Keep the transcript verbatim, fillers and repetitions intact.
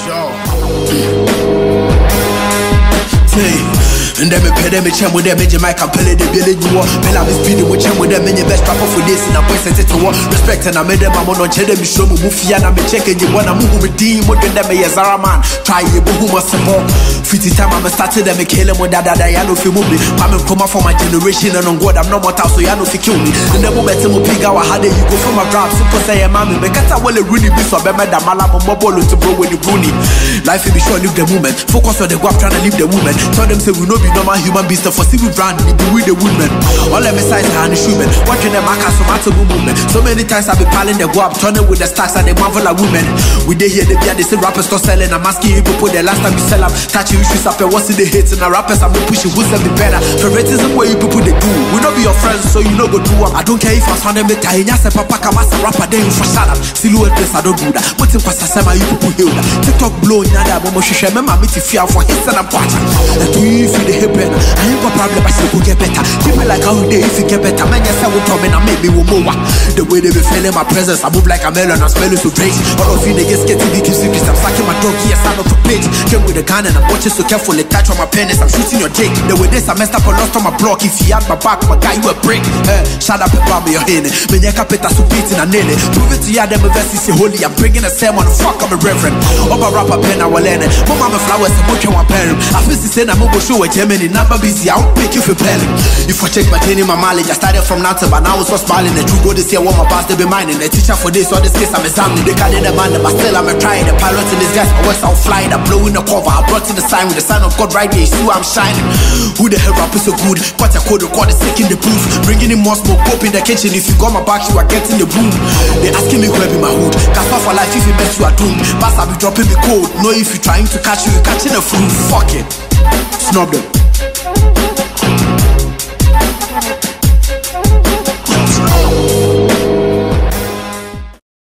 And then me pay them a chum with them, major mic and pellet the village war. Bella is feeding with chum with them, many best rapper for this, and I'm present to war. Respect and I made them, I'm on check them, show me Mufia, and I'm checking you wanna move with Dean, more than them, a Zara man. Try you, who must support. fifty time I'm started them, a kill them with that, that I know if you move me. I'm come out for my generation, and on God, I'm not more so you know if you kill me. And the moment I'm pig out, how did you go from my drop? Super say, mammy, because I will a really be so bad, that Malamo mobile to bro with the Bruni. Life will be sure, leave the moment. Focus on the guap, trying to leave the woman. Tell them, say, we know be normal human beings. For civil brand, we be with the women. All them sides are the human. Watching them mark as tomato movement. So many times I be piling the guap, turning with the stacks and the marvel of women. We they hear the beer, they say rappers start selling. I'm asking you people the last time you sell up. Touching issues up and what's in the hits and the rappers I'm pushing who's be better. Favoritism where you people they do. We don't be your friends, so you know go do up. I don't care if I found them the tie. Yes, papa come as a rapper, then you for shut up. Silhouette place, I don't do that. But in Pasasama, you people heal that. TikTok blowing nada, but she share my mammy to fear for his and I'm watching. And do you feel the hip I ain't got problem, but still get better. Keep it like how they if you get better. Man, yes, I will come in and make me more. The way they be feeling my presence, I move like a melon, I smell it so great. All of you niggas get to be keep secrets. I'm sucking my dog, yes, I'm off a page. Came with a gun and I'm watching so carefully. Touch on my penis, I'm shooting your dick. The way this, I messed up a lost on my block. If you had my back, my guy, you a brick. Hey, shut up and bomb your head. When you cap it, I so beating and nail it. Prove it to you, them a verse is holy. I'm bringing a sermon, fuck, I'm a reverend. Over rapper pen, I will learn it. Mama, my flowers, I'm working one parent. I feel the same, I'm over show a Germany. Number busy, I'll pick you for pelling. If I check my training, my mileage, I started from nothing, but now I was so smiling. The true go this year, what my past they be mining. The teacher for this, all this case, I'm examining. They can't demand it, but still I'm a trying. The pilot in this guys, my works, I'll fly. I blow in the cover, I brought in the sign with the sign of God right there. See I'm shining. Who the hell rap is so good? What a code record is taking the proof. Bringing in more smoke, up in the kitchen. If you got my back, you are getting the boom. They asking me where be my hood. Cast off for life, if you mess, you are doomed. Bass, I'll be dropping the code. No, if you trying to catch you, you're catching a fool. Fuck it. Snub them.